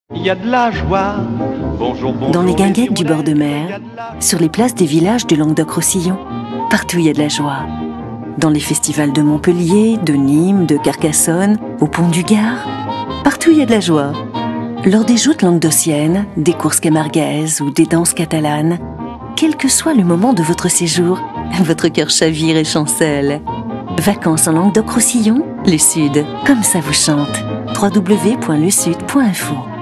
Il y a de la joie. Bonjour, bonjour. Dans les guinguettes du bord de mer, sur les places des villages du Languedoc-Roussillon, partout il y a de la joie. Dans les festivals de Montpellier, de Nîmes, de Carcassonne, au Pont du Gard, partout il y a de la joie. Lors des joutes languedociennes, des courses camarguaises ou des danses catalanes, quel que soit le moment de votre séjour, votre cœur chavire et chancelle. Vacances en Languedoc-Roussillon, le Sud, comme ça vous chante. www.lesud.info